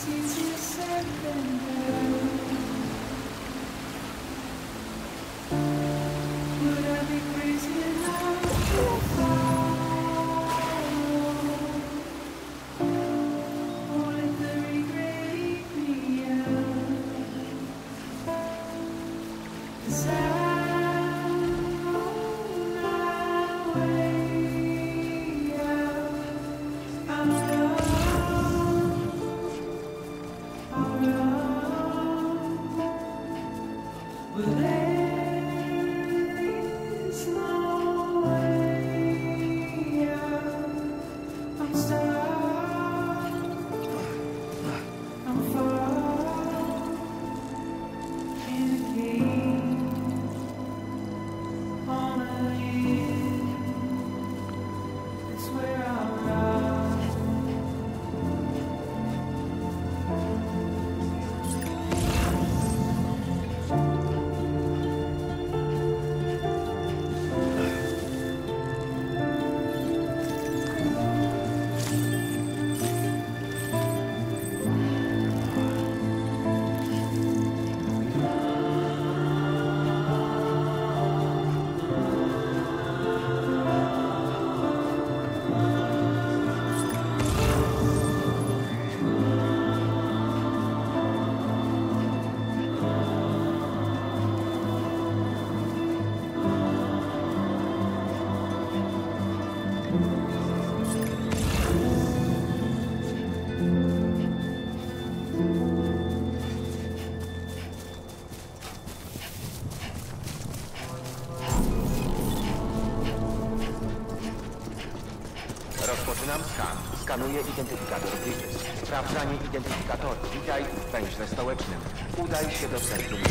Rozpoczynam skan. Skanuję identyfikator Bridges. Sprawdzanie identyfikatorów. Witaj w węźle stołecznym. Udaj się do centrum.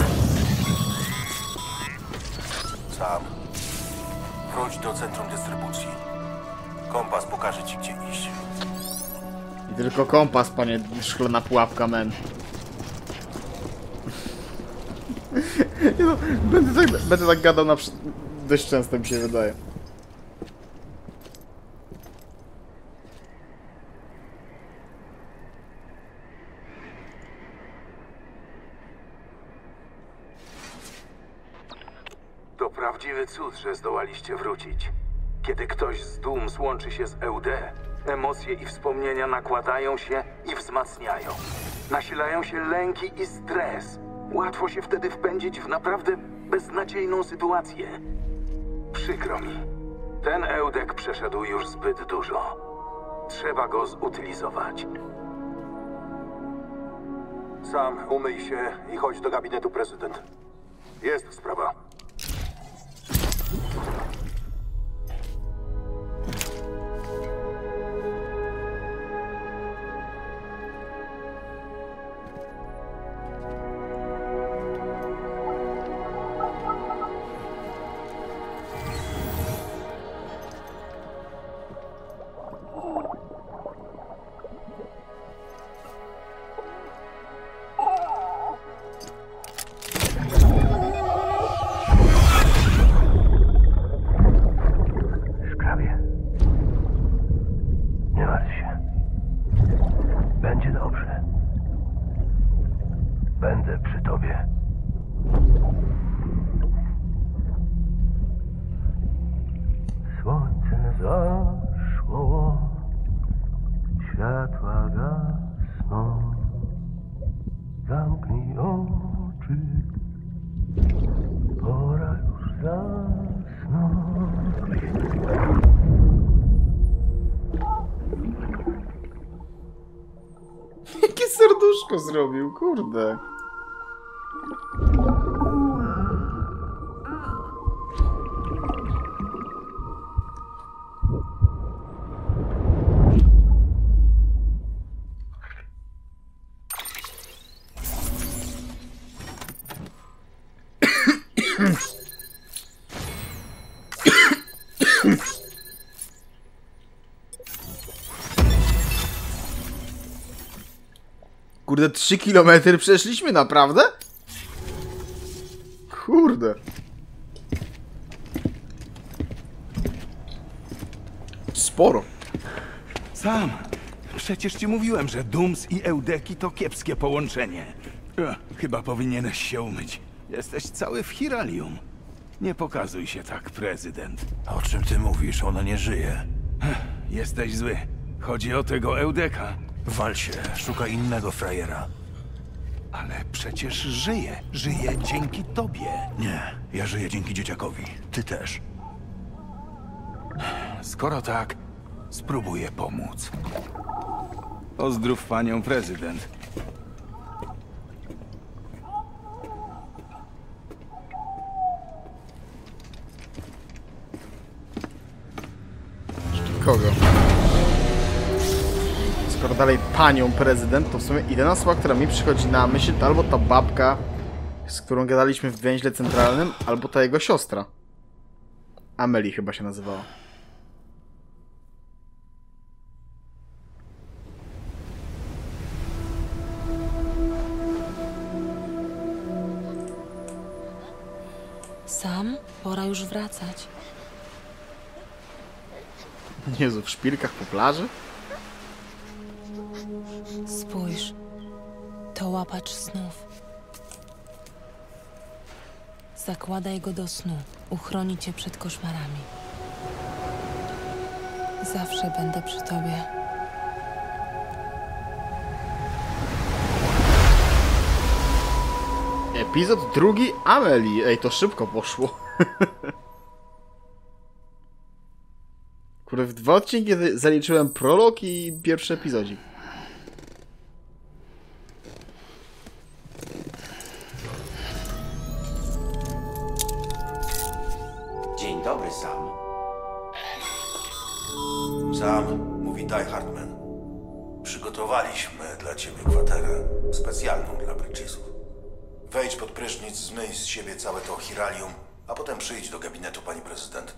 Sam. Wróć do centrum dystrybucji. Kompas pokaże ci, gdzie iść. I tylko kompas, panie szklana pułapka, men. No, będę tak gadał dość często, mi się wydaje. To prawdziwy cud, że zdołaliście wrócić. Kiedy ktoś z Doom złączy się z EUD, emocje i wspomnienia nakładają się i wzmacniają. Nasilają się lęki i stres. Łatwo się wtedy wpędzić w naprawdę beznadziejną sytuację. Przykro mi. Ten EUDek przeszedł już zbyt dużo. Trzeba go zutylizować. Sam, umyj się i chodź do gabinetu prezydent. Jest sprawa. Będę przy tobie. Słońce zaszło, światła gasną. Zamknij oczy, pora już zasnąć. Jakie serduszko zrobił, kurde. Kurde, 3 kilometry przeszliśmy, naprawdę? Kurde. Sporo. Sam, Przecież ci mówiłem, że Dooms i Eudeki to kiepskie połączenie. Chyba powinieneś się umyć. Jesteś cały w Hiralium. Nie pokazuj się tak, prezydent. O czym ty mówisz? Ona nie żyje. Jesteś zły. Chodzi o tego Eudeka. Wal się, szukaj innego frajera. Ale przecież żyje. Żyje dzięki tobie. Nie, ja żyję dzięki dzieciakowi. Ty też. Skoro tak, spróbuję pomóc. Pozdrów panią prezydent. Kogo? Skoro dalej panią prezydent, to w sumie jedyna osoba, która mi przychodzi na myśl, to albo ta babka, z którą gadaliśmy w więźle centralnym, albo ta jego siostra. Amelie chyba się nazywała. Sam? Pora już wracać. Jezu, w szpilkach po plaży? Spójrz. To łapacz snów. Zakładaj go do snu. Uchroni cię przed koszmarami. Zawsze będę przy tobie. Epizod drugi Amelie. Ej, to szybko poszło. Kurde, w 2 odcinki zaliczyłem prolog i pierwszy epizodzik. Dzień dobry, Sam. Sam, mówi Ty Hartman. Przygotowaliśmy dla ciebie kwaterę specjalną dla Bridgesów. Wejdź pod prysznic, zmyj z siebie całe to Hiralium, a potem przyjdź do gabinetu pani prezydent.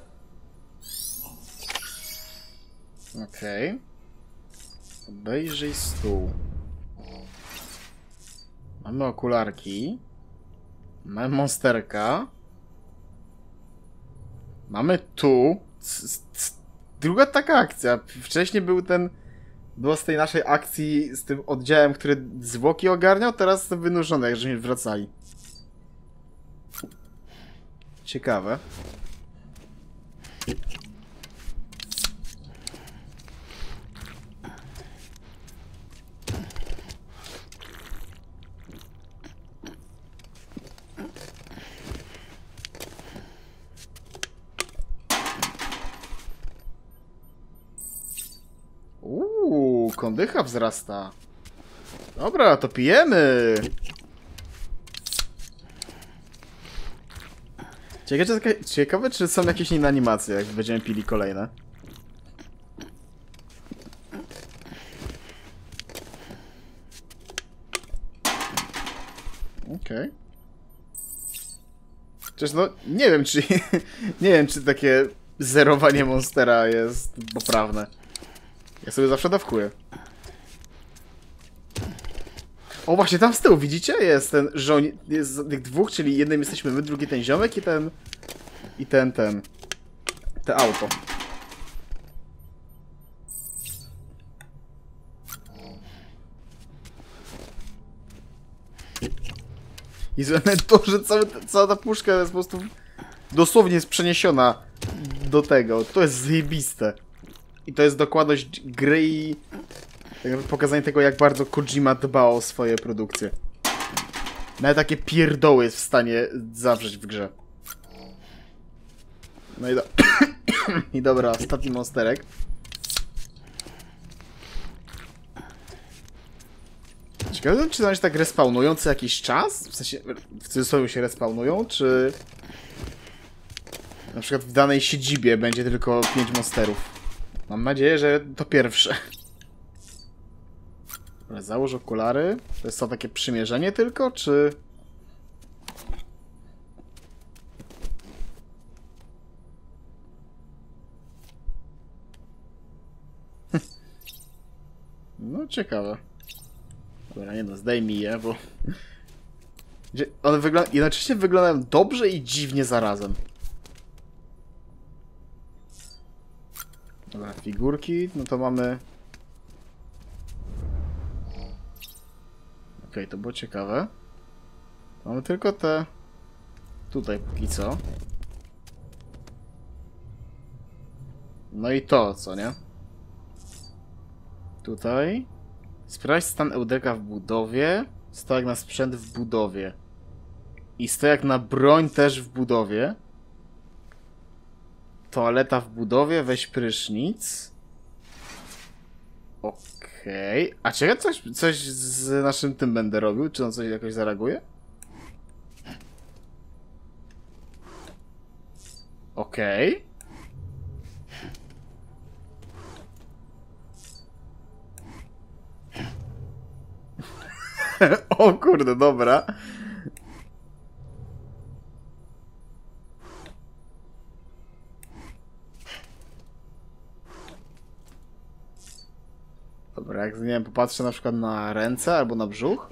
Okej. Obejrzyj stół. Mamy okularki. Mamy monsterka. Mamy tu. Druga taka akcja. Wcześniej było z tej naszej akcji z tym oddziałem, który zwłoki ogarniał, teraz jestem wynurzony, jak żeśmy wracali. Ciekawe. Kondycha wzrasta. Dobra, to pijemy. Ciekawe, czy są jakieś inne animacje, jak będziemy pili kolejne. Okej. Przecież no, nie wiem, czy nie wiem, czy takie zerowanie monstera jest poprawne. Ja sobie zawsze dawkuję. O, właśnie tam z tyłu, widzicie? Jest ten żołnierz, jest z tych dwóch, czyli jednym jesteśmy my, drugi ten ziomek i ten. Te auto. I to, że cała ta puszka jest po prostu dosłownie jest przeniesiona do tego. To jest zjebiste. I to jest dokładność gry i pokazanie tego, jak bardzo Kojima dba o swoje produkcje. Nawet takie pierdoły jest w stanie zawrzeć w grze. No i i dobra, ostatni monsterek. Ciekawe, czy one się tak respawnują co jakiś czas? W sensie, w cudzysłowie się respawnują, czy... Na przykład w danej siedzibie będzie tylko 5 monsterów. Mam nadzieję, że to pierwsze. Dobra, załóż okulary. To jest to takie przymierzenie tylko, czy... No, ciekawe. Dobra, nie no, zdejmij je, bo... One jednocześnie wyglądają dobrze i dziwnie zarazem. Dobra, figurki, no to mamy... Okej, to było ciekawe. Mamy tylko te... Tutaj póki co. No i to, co nie? Tutaj. Sprawdź stan Eudeka w budowie. Stojak na sprzęt w budowie. I stojak na broń też w budowie. Toaleta w budowie, weź prysznic. Okej. A czy ja coś z naszym tym będę robił? Czy on coś jakoś zareaguje? Okej. O kurde, dobra. Dobra, jak nie wiem, popatrzę na przykład na ręce albo na brzuch.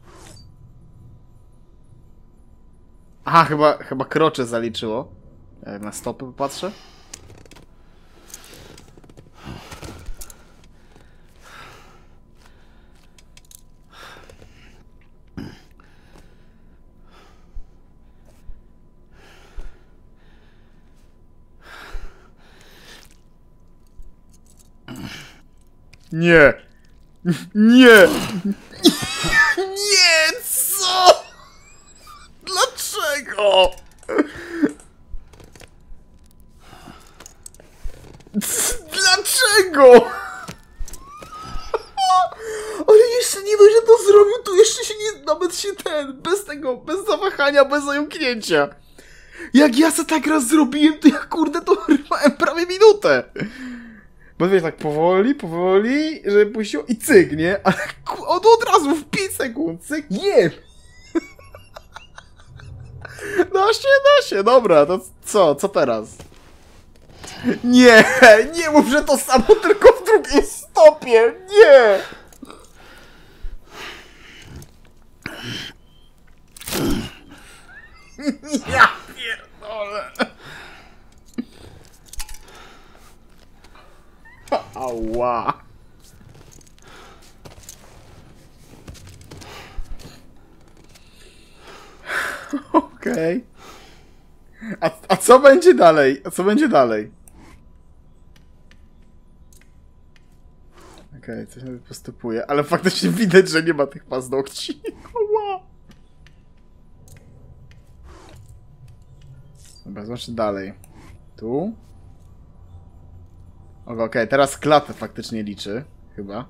Aha, chyba krocze zaliczyło. Jak na stopy popatrzę. Nie! Nie! Nie! Co? Dlaczego? Dlaczego? Ale jeszcze nie dość, że to zrobił, to jeszcze się nie, nawet się bez tego, bez zawahania, bez zająknięcia. Jak ja se tak raz zrobiłem, to ja kurde to rwałem prawie minutę. Bo wiesz, tak powoli, żeby puścił i cyk, nie? Ale on od razu w 5 sekund, cyk, jem! Da się, dobra, to co teraz? Nie mów, że to samo, tylko w drugiej stopie, nie! Ja pierdolę! Ała! Okej. A co będzie dalej? Okej, coś nawet postępuje, ale faktycznie widać, że nie ma tych paznokci. Ała! Dobra, zobaczmy dalej. Tu? Okej, teraz klatę faktycznie liczy, chyba.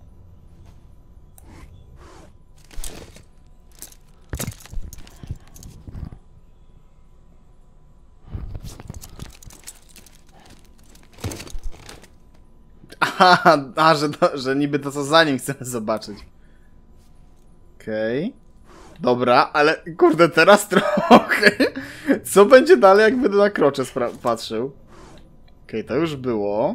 Aha, że niby to co za nim chcemy zobaczyć. Okej. Dobra, ale kurde, teraz trochę. Co będzie dalej, jak będę na krocze patrzył? Okej, to już było.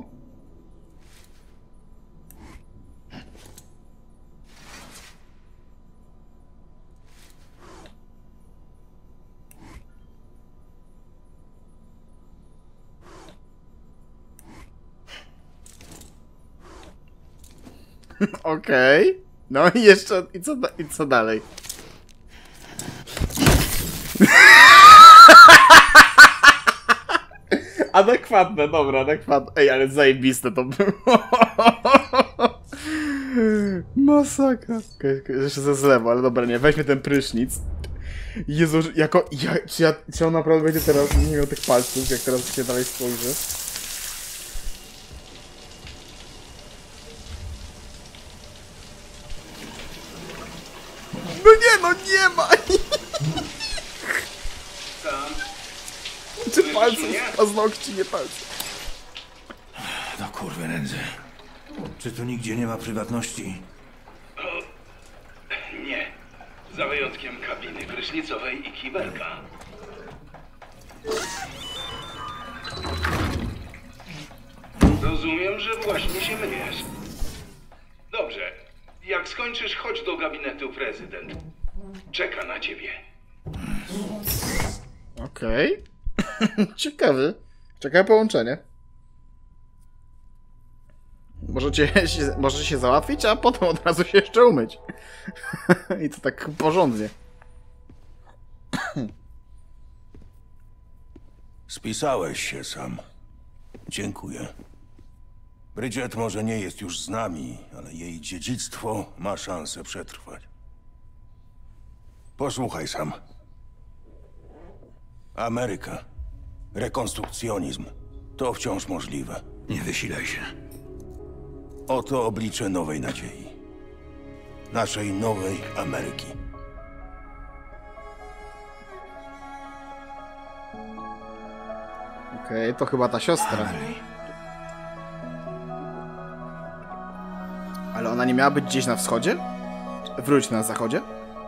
Okej. No i jeszcze... I co dalej? Adekwatne, dobra, adekwatne. Ej, ale zajebiste to było. Masakra. Jeszcze ze zlewu, ale dobra, nie. Weźmy ten prysznic. Jezu, czy on naprawdę będzie teraz nie miał tych palców, jak teraz się dalej spojrzy? No nie ma! Czy palców, paznokci, nie palców? No kurwa nędzy. Czy tu nigdzie nie ma prywatności? Nie. Za wyjątkiem kabiny prysznicowej i kibelka. Rozumiem, że właśnie się myjesz. Dobrze. Jak skończysz, chodź do gabinetu prezydent. Czeka na ciebie. Okej. Ciekawe połączenie. Możecie się załatwić, a potem od razu się jeszcze umyć. I to tak porządnie. Spisałeś się sam. Dziękuję. Bridget może nie jest już z nami, ale jej dziedzictwo ma szansę przetrwać. Posłuchaj sam. Ameryka. Rekonstrukcjonizm. To wciąż możliwe. Nie wysilaj się. Oto oblicze nowej nadziei. Naszej nowej Ameryki. Okej, to chyba ta siostra. Amelie. Ale ona nie miała być gdzieś na wschodzie? Wróć na zachodzie?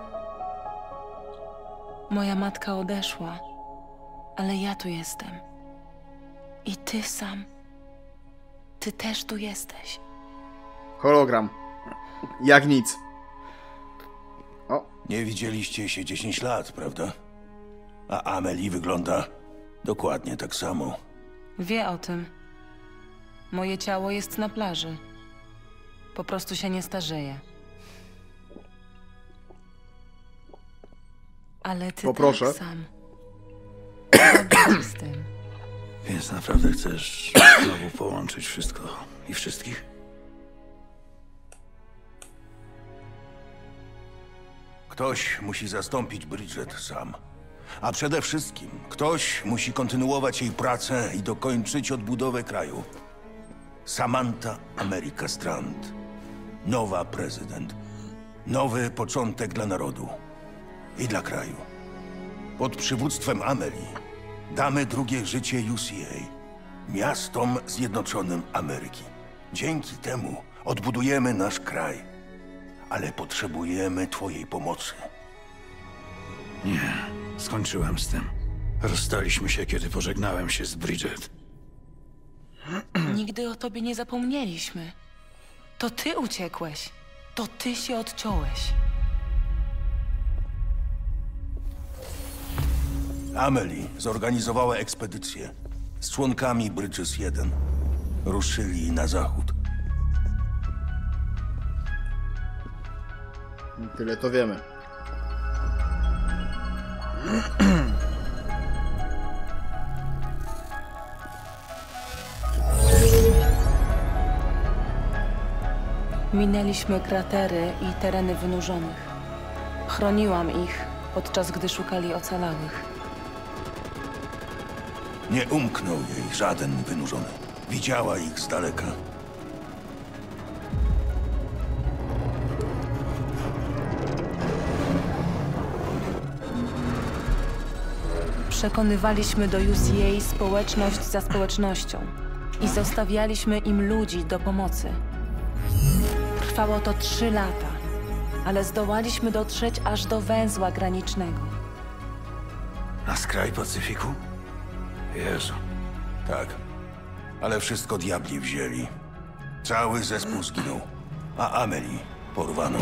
Moja matka odeszła, ale ja tu jestem. I ty sam. Ty też tu jesteś. Hologram. Jak nic. O, Nie widzieliście się 10 lat, prawda? A Amelie wygląda dokładnie tak samo. Wie o tym. Moje ciało jest na plaży. Po prostu się nie starzeje. Ale ty Poproszę. tak sam. Dobrze z tym. Więc naprawdę chcesz znowu połączyć wszystko i wszystkich? Ktoś musi zastąpić Bridget sam. A przede wszystkim ktoś musi kontynuować jej pracę i dokończyć odbudowę kraju. Samantha America Strand. Nowa prezydent. Nowy początek dla narodu. I dla kraju. Pod przywództwem Amelie damy drugie życie UCA. Miastom Zjednoczonym Ameryki. Dzięki temu odbudujemy nasz kraj. Ale potrzebujemy twojej pomocy. Nie, skończyłem z tym. Rozstaliśmy się, kiedy pożegnałem się z Bridget. Nigdy o tobie nie zapomnieliśmy. To ty uciekłeś. To ty się odciąłeś. Amelie zorganizowała ekspedycję z członkami Bridges 1. Ruszyli na zachód. tyle to wiemy. Minęliśmy kratery i tereny wynurzonych. Chroniłam ich, podczas gdy szukali ocalałych. Nie umknął jej żaden wynurzony. Widziała ich z daleka. Przekonywaliśmy do UCA społeczność za społecznością i zostawialiśmy im ludzi do pomocy. Trwało to 3 lata, ale zdołaliśmy dotrzeć aż do węzła granicznego. Na skraj Pacyfiku? Jezu. Tak. Ale wszystko diabli wzięli. Cały zespół zginął. A Amelie porwano.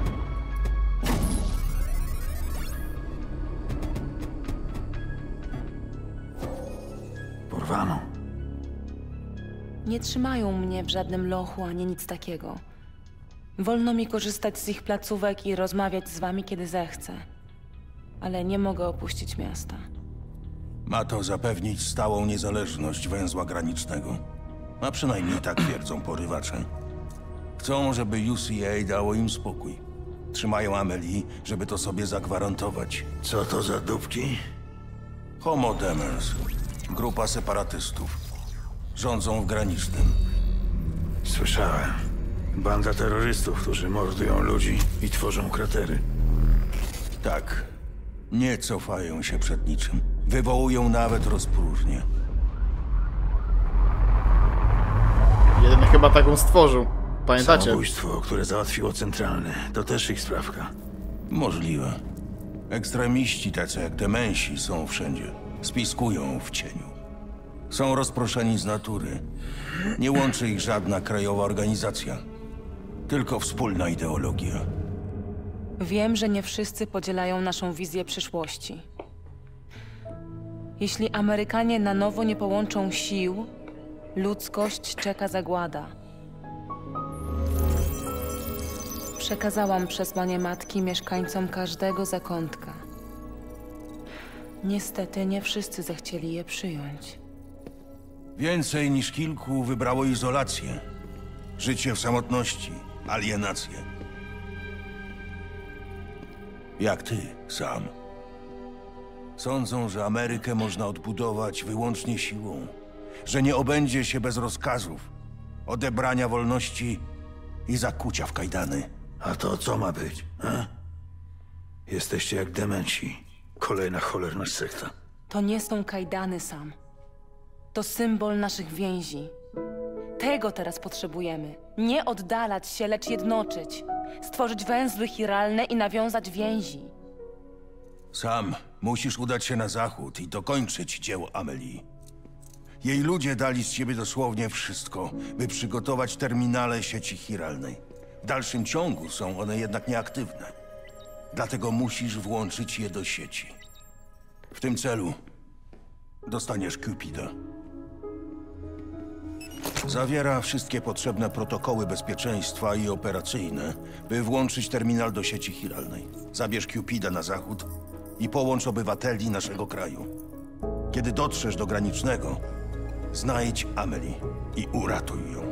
Porwano. Nie trzymają mnie w żadnym lochu ani nic takiego. Wolno mi korzystać z ich placówek i rozmawiać z wami, kiedy zechcę. Ale nie mogę opuścić miasta. Ma to zapewnić stałą niezależność węzła granicznego. A przynajmniej tak twierdzą porywacze. Chcą, żeby UCA dało im spokój. Trzymają Amelie, żeby to sobie zagwarantować. Co to za dupki? Homo Demers. Grupa separatystów. Rządzą w granicznym. Słyszałem. Banda terrorystów, którzy mordują ludzi i tworzą kratery. Tak. Nie cofają się przed niczym. Wywołują nawet rozpróżnię. Jeden chyba taką stworzył. Pamiętacie? Samobójstwo, które załatwiło centralny, to też ich sprawka. Możliwe. Ekstremiści tacy jak demensi są wszędzie. Spiskują w cieniu. Są rozproszeni z natury. Nie łączy ich żadna krajowa organizacja. Tylko wspólna ideologia. Wiem, że nie wszyscy podzielają naszą wizję przyszłości. Jeśli Amerykanie na nowo nie połączą sił, ludzkość czeka zagłada. Przekazałam przesłanie matki mieszkańcom każdego zakątka. Niestety nie wszyscy zechcieli je przyjąć. Więcej niż kilku wybrało izolację. Życie w samotności, alienację. Jak ty, Sam. Sądzą, że Amerykę można odbudować wyłącznie siłą. Że nie obędzie się bez rozkazów, odebrania wolności i zakucia w kajdany. A to co ma być? Jesteście jak demenci. Kolejna cholerna sekta. To nie są kajdany, Sam. To symbol naszych więzi. Tego teraz potrzebujemy. Nie oddalać się, lecz jednoczyć. Stworzyć węzły chiralne i nawiązać więzi. Sam, musisz udać się na zachód i dokończyć dzieło Amelii. Jej ludzie dali z ciebie dosłownie wszystko, by przygotować terminale sieci chiralnej. W dalszym ciągu są one jednak nieaktywne. Dlatego musisz włączyć je do sieci. W tym celu dostaniesz Cupida. Zawiera wszystkie potrzebne protokoły bezpieczeństwa i operacyjne, by włączyć terminal do sieci chiralnej. Zabierz Cupida na zachód i połącz obywateli naszego kraju. Kiedy dotrzesz do granicznego, znajdź Amelie i uratuj ją.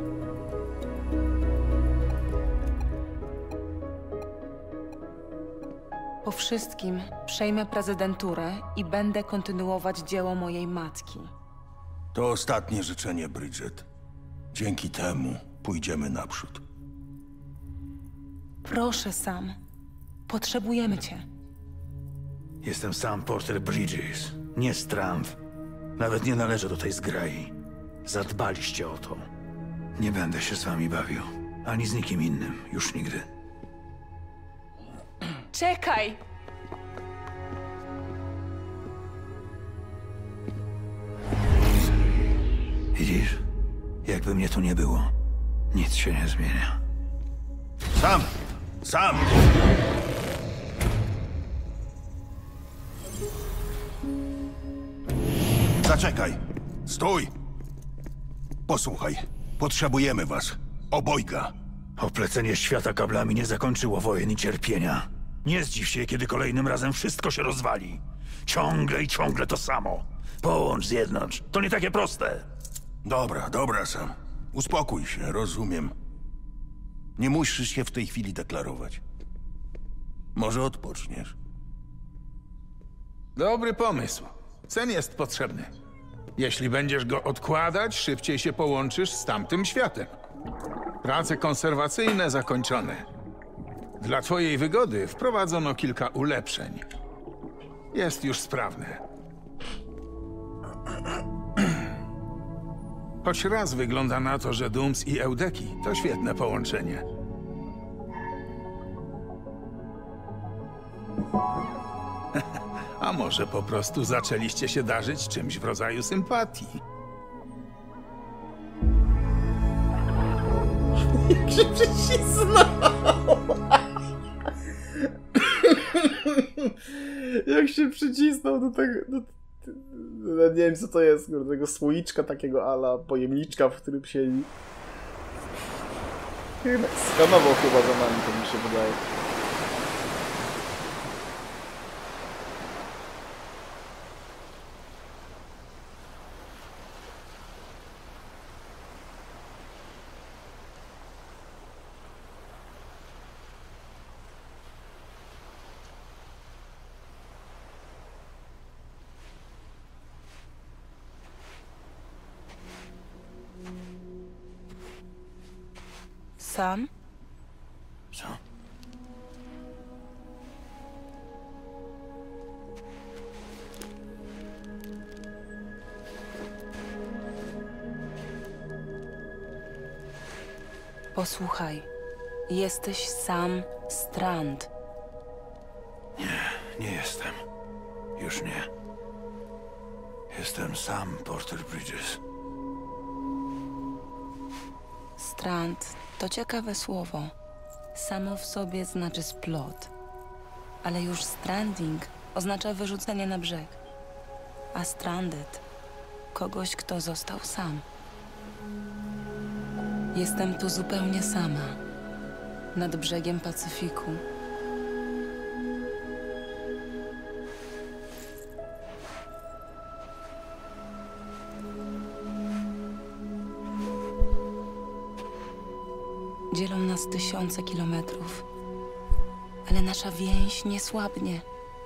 Po wszystkim przejmę prezydenturę i będę kontynuować dzieło mojej matki. To ostatnie życzenie, Bridget. Dzięki temu pójdziemy naprzód. Proszę, Sam. Potrzebujemy cię. Jestem Sam Porter Bridges, nie Strand. Nawet nie należę do tej zgrai. Zadbaliście o to. Nie będę się z wami bawił. Ani z nikim innym. Już nigdy. Czekaj! Widzisz? Jakby mnie tu nie było, nic się nie zmienia. Sam! Sam! Zaczekaj! Stój! Posłuchaj, potrzebujemy was. Obojga. Oplecenie świata kablami nie zakończyło wojen i cierpienia. Nie zdziw się, kiedy kolejnym razem wszystko się rozwali. Ciągle i ciągle to samo. Połącz, zjednocz. To nie takie proste. Dobra, Sam. Uspokój się, rozumiem. Nie musisz się w tej chwili deklarować. Może odpoczniesz. Dobry pomysł. Sen jest potrzebny. Jeśli będziesz go odkładać, szybciej się połączysz z tamtym światem. Prace konserwacyjne zakończone. Dla twojej wygody wprowadzono kilka ulepszeń. Jest już sprawne. Choć raz wygląda na to, że Dooms i Eudeki to świetne połączenie. A może po prostu zaczęliście się darzyć czymś w rodzaju sympatii? Jak się przycisnął! Jak się przycisnął do tego... nie wiem co to jest, do tego słoiczka takiego ala pojemniczka, w którym siedzi. Skanował chyba za nami, to mi się wydaje. Sam? Co? Posłuchaj. Jesteś Sam Strand. Nie jestem. Już nie. Jestem Sam Porter Bridges. Strand to ciekawe słowo. Samo w sobie znaczy splot. Ale już stranding oznacza wyrzucenie na brzeg. A stranded kogoś, kto został sam. Jestem tu zupełnie sama. nad brzegiem Pacyfiku. Dzielą nas tysiące kilometrów, ale nasza więź nie słabnie.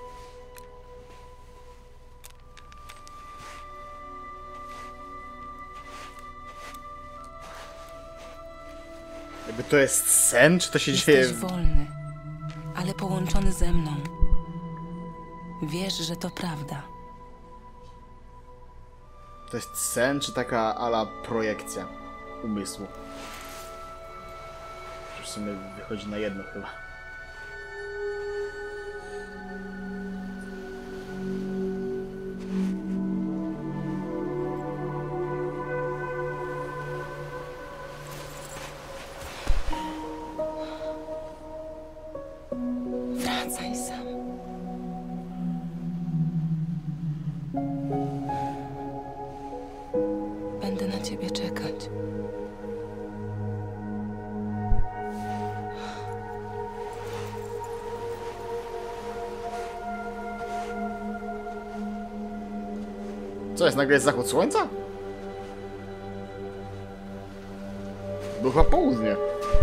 Jakby to jest sen, czy to się dzieje... Jesteś wolny, ale połączony ze mną. Wiesz, że to prawda. To jest sen, czy taka ala projekcja umysłu? Że w sumie wychodzi na jedno chyba. Wracaj sam. Będę na ciebie czekać. Co jest, nagle jest zachód słońca? Było chyba południe.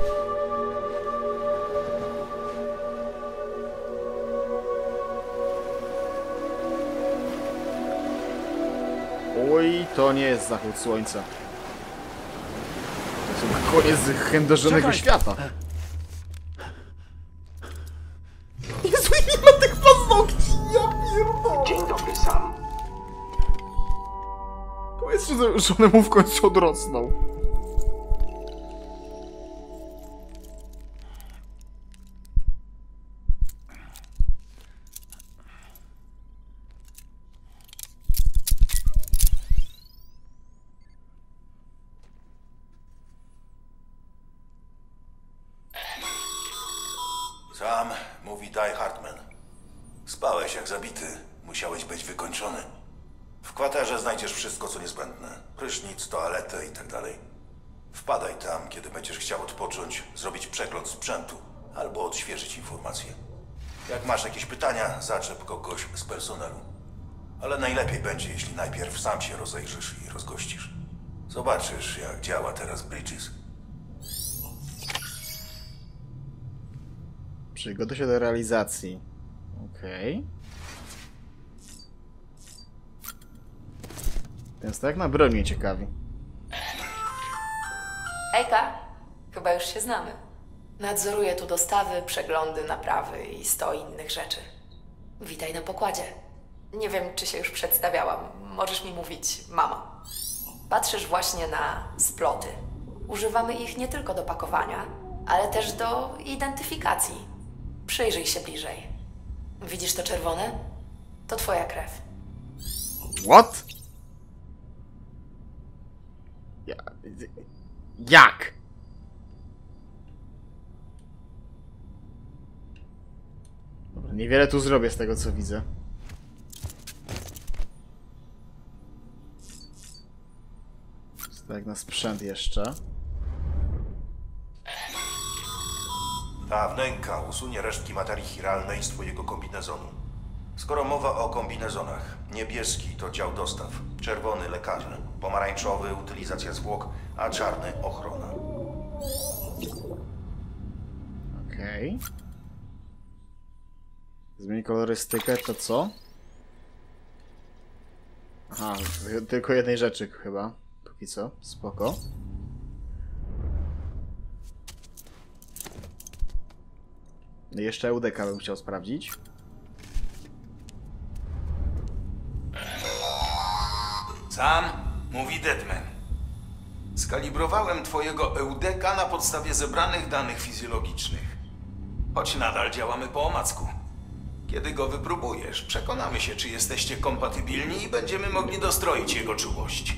Oj, to nie jest zachód słońca. To jest chyba koniec chędożonego świata. Jezu, nie ma tych paznokci, ja pierdolę. Dzień dobry, Sam. To jest, że one mu w końcu odrosną. Sam, mówi Die Hartman. Spałeś jak zabity. Musiałeś być wykończony. W kwaterze znajdziesz wszystko, co niezbędne. Prysznic, toaletę i tak dalej. Wpadaj tam, kiedy będziesz chciał odpocząć, zrobić przegląd sprzętu albo odświeżyć informacje. Jak masz jakieś pytania, zaczep kogoś z personelu. Ale najlepiej będzie, jeśli najpierw sam się rozejrzysz i rozgościsz. Zobaczysz, jak działa teraz Bridges. Przygotuj się do realizacji. Okej. Ten stak na broń mnie ciekawi. Hejka, chyba już się znamy. Nadzoruję tu dostawy, przeglądy, naprawy i 100 innych rzeczy. Witaj na pokładzie. Nie wiem, czy się już przedstawiałam. Możesz mi mówić mama. Patrzysz właśnie na sploty. Używamy ich nie tylko do pakowania, ale też do identyfikacji. Przyjrzyj się bliżej. Widzisz to czerwone? To twoja krew. What? Jak? Dobra, niewiele tu zrobię z tego, co widzę. Tak, na sprzęt jeszcze. Ta wnęka usunie resztki materii chiralnej z twojego kombinezonu. Skoro mowa o kombinezonach, niebieski to dział dostaw, czerwony lekarze, pomarańczowy utylizacja zwłok, a czarny ochrona. Okej. Zmień kolorystykę, to co? Aha, tylko jednej rzeczy chyba. Póki co, spoko. No i jeszcze EUDK bym chciał sprawdzić. Sam, mówi Deadman. Skalibrowałem twojego EUDK na podstawie zebranych danych fizjologicznych. Choć nadal działamy po omacku. Kiedy go wypróbujesz, przekonamy się, czy jesteście kompatybilni i będziemy mogli dostroić jego czułość.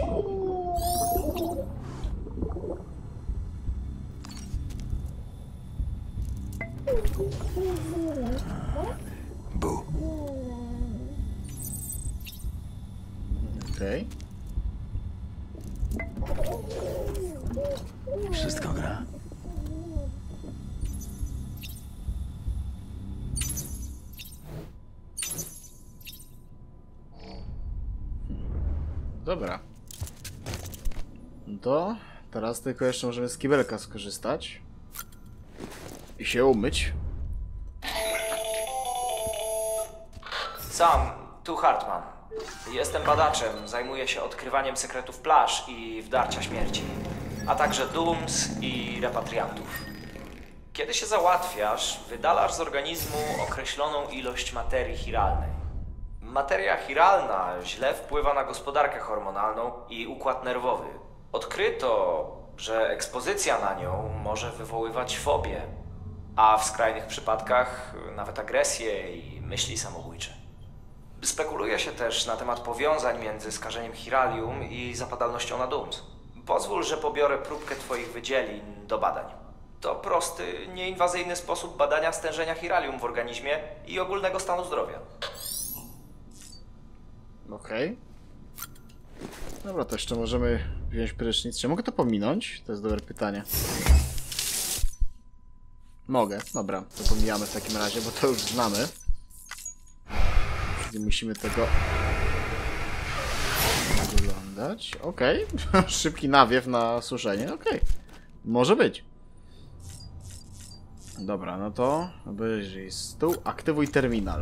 Bu. Okej. Wszystko gra. dobra. No to teraz tylko jeszcze możemy z kibelka skorzystać. I się umyć. Sam, tu Hartman. Jestem badaczem, zajmuję się odkrywaniem sekretów plaż i wdarcia śmierci, a także Dooms i repatriantów. Kiedy się załatwiasz, wydalasz z organizmu określoną ilość materii chiralnej. Materia chiralna źle wpływa na gospodarkę hormonalną i układ nerwowy. Odkryto, że ekspozycja na nią może wywoływać fobię, a w skrajnych przypadkach nawet agresję i myśli samobójcze. Spekuluje się też na temat powiązań między skażeniem chiralium i zapadalnością na Dooms. Pozwól, że pobiorę próbkę twoich wydzielin do badań. To prosty, nieinwazyjny sposób badania stężenia chiralium w organizmie i ogólnego stanu zdrowia. Okej. Dobra, to jeszcze możemy wziąć prysznic. Czy mogę to pominąć? To jest dobre pytanie. Mogę, dobra, to pomijamy w takim razie, bo to już znamy. Nie musimy tego oglądać. Okej. Szybki nawiew na suszenie. Okej. Może być. Dobra, no to obejrzyj stół. Aktywuj terminal.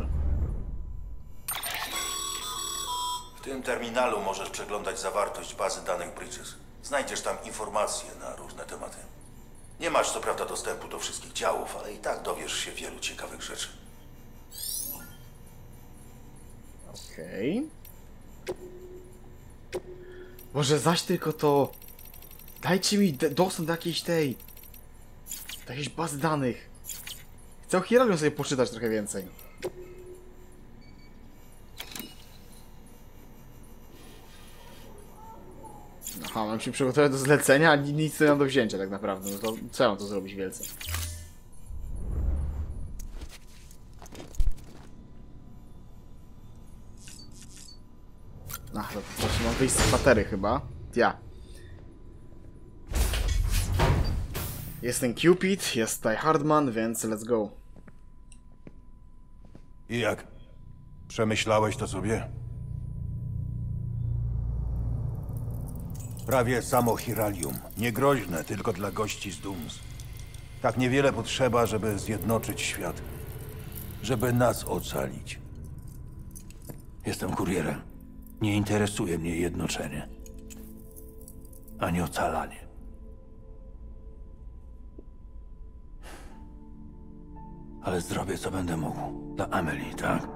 W tym terminalu możesz przeglądać zawartość bazy danych Bridges. Znajdziesz tam informacje na różne tematy. Nie masz co prawda dostępu do wszystkich działów, ale i tak dowiesz się wielu ciekawych rzeczy. Okej. Może zaś tylko to... Dajcie mi dostęp do jakiejś do jakiejś bazy danych. Chcę o Chiralium sobie poczytać trochę więcej. Aha, mam się przygotować do zlecenia, a nic nie mam do wzięcia tak naprawdę. No to co ja mam to zrobić wielce? Ach, to po prostu mam wyjść z kwatery chyba. Ja. Jest ten Cupid, jest Ty Hardman, więc let's go. I jak? Przemyślałeś to sobie? Prawie samo Chiralium. Niegroźne tylko dla gości z Dooms. Tak niewiele potrzeba, żeby zjednoczyć świat. Żeby nas ocalić. Jestem kurierem. Nie interesuje mnie jednoczenie. Ani ocalanie. Ale zrobię, co będę mógł. Dla Amelie, tak?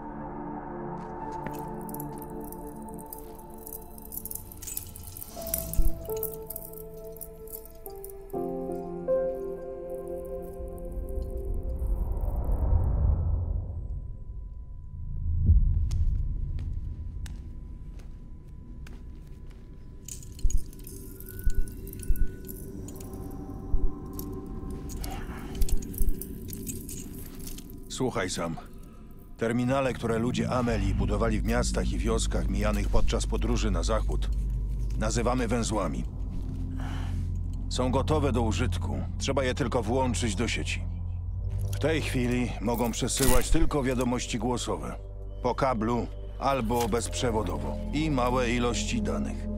Słuchaj sam. Terminale, które ludzie Amelie budowali w miastach i wioskach mijanych podczas podróży na zachód, nazywamy węzłami. Są gotowe do użytku. Trzeba je tylko włączyć do sieci. W tej chwili mogą przesyłać tylko wiadomości głosowe. Po kablu albo bezprzewodowo. I małe ilości danych.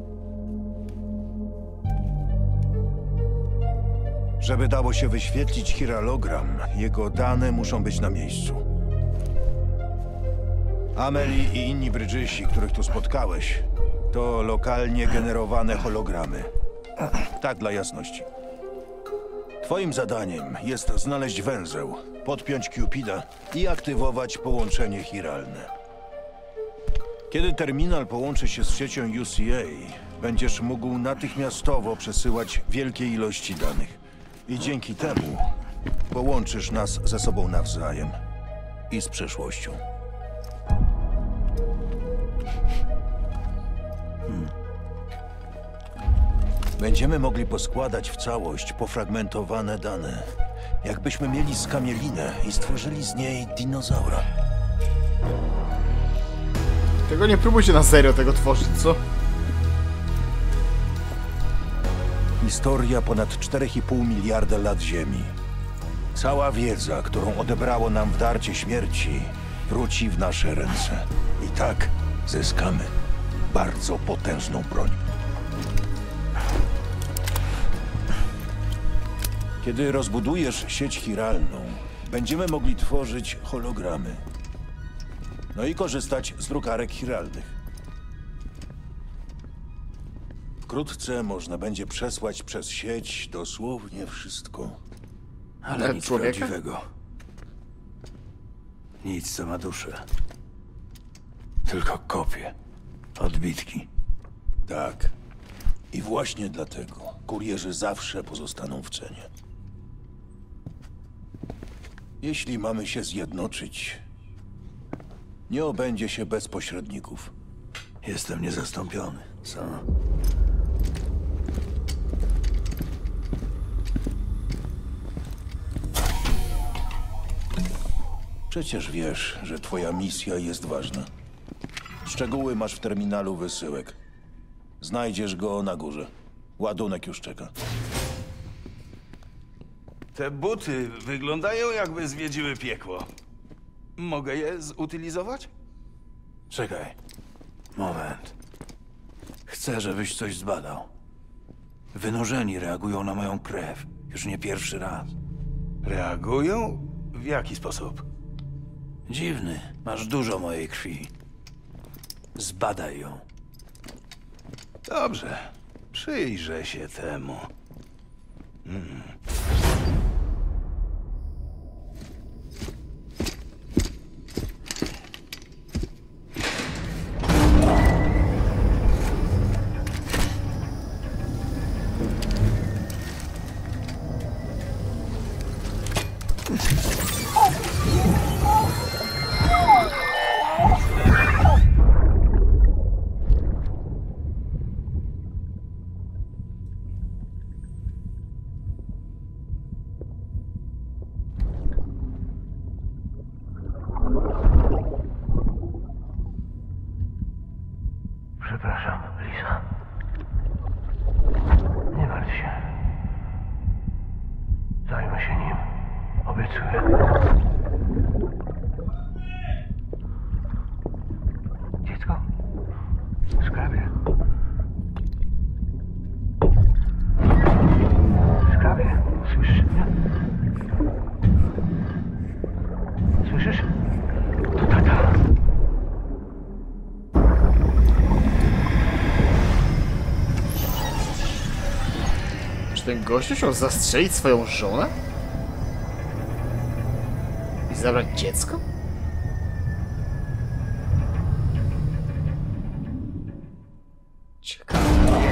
Żeby dało się wyświetlić chiralogram, jego dane muszą być na miejscu. Amelie i inni Bridgesi, których tu spotkałeś, to lokalnie generowane hologramy. Tak dla jasności. Twoim zadaniem jest znaleźć węzeł, podpiąć Cupida i aktywować połączenie chiralne. Kiedy terminal połączy się z siecią UCA, będziesz mógł natychmiastowo przesyłać wielkie ilości danych. I dzięki temu połączysz nas ze sobą nawzajem i z przeszłością. Będziemy mogli poskładać w całość pofragmentowane dane. Jakbyśmy mieli skamielinę i stworzyli z niej dinozaura. Tego nie próbujcie na serio tego tworzyć, co? Historia ponad 4,5 miliarda lat Ziemi. Cała wiedza, którą odebrało nam wdarcie śmierci, wróci w nasze ręce. I tak zyskamy. bardzo potężną broń. Kiedy rozbudujesz sieć chiralną, będziemy mogli tworzyć hologramy. No i korzystać z drukarek chiralnych. Wkrótce można będzie przesłać przez sieć dosłownie wszystko. Ale nic człowieka? prawdziwego. Nic, co ma duszę. Tylko kopie. Odbitki. Tak. I właśnie dlatego kurierzy zawsze pozostaną w cenie. Jeśli mamy się zjednoczyć, nie obędzie się bez pośredników. Jestem niezastąpiony, co? Przecież wiesz, że twoja misja jest ważna. Szczegóły masz w terminalu wysyłek. Znajdziesz go na górze. Ładunek już czeka. Te buty wyglądają, jakby zwiedziły piekło. Mogę je zutylizować? Czekaj. Moment. Chcę, żebyś coś zbadał. Wynurzeni reagują na moją krew. Już nie pierwszy raz. Reagują? W jaki sposób? Dziwny. Masz dużo mojej krwi. Zbadaj ją. Dobrze. Przyjrzę się temu. Przepraszam, Lisa. Nie martw się. Zajmę się nim. Obiecuję. Dziecko? Skarbie. Skarbie, słyszysz mnie? Słyszysz? To tata. Czy ten gościu chciał zastrzelić swoją żonę? I zabrać dziecko? Ciekawe.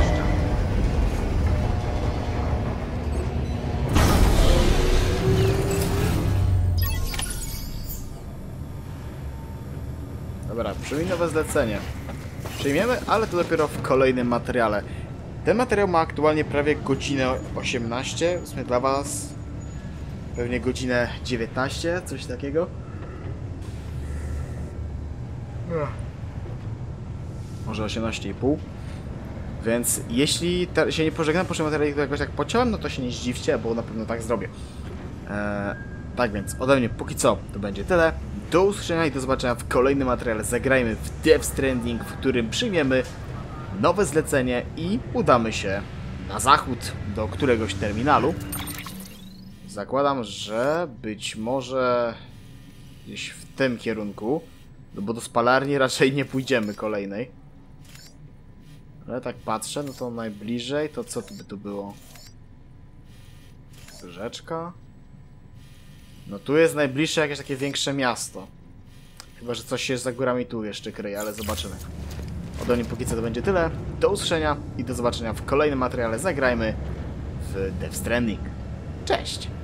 Dobra, przyjmij nowe zlecenie. Przyjmiemy, ale to dopiero w kolejnym materiale. Ten materiał ma aktualnie prawie godzinę 18, w sumie dla was pewnie godzinę 19, coś takiego. Może 18,5. Więc jeśli się nie pożegnam po tym materiale, to jakoś tak pociąłem, no to się nie zdziwcie, bo na pewno tak zrobię. Tak więc ode mnie póki co to będzie tyle. Do usłyszenia i do zobaczenia w kolejnym materiale. Zagrajmy w Death Stranding, w którym przyjmiemy nowe zlecenie i udamy się na zachód do któregoś terminalu. Zakładam, że być może gdzieś w tym kierunku, no bo do spalarni raczej nie pójdziemy kolejnej. Ale tak patrzę, no to najbliżej, to co by tu było? Rzeczka? No tu jest najbliższe jakieś takie większe miasto. Chyba że coś się za górami tu jeszcze kryje, ale zobaczymy. Ode mnie póki co to będzie tyle. Do usłyszenia i do zobaczenia w kolejnym materiale. Zagrajmy w Death Stranding. Cześć!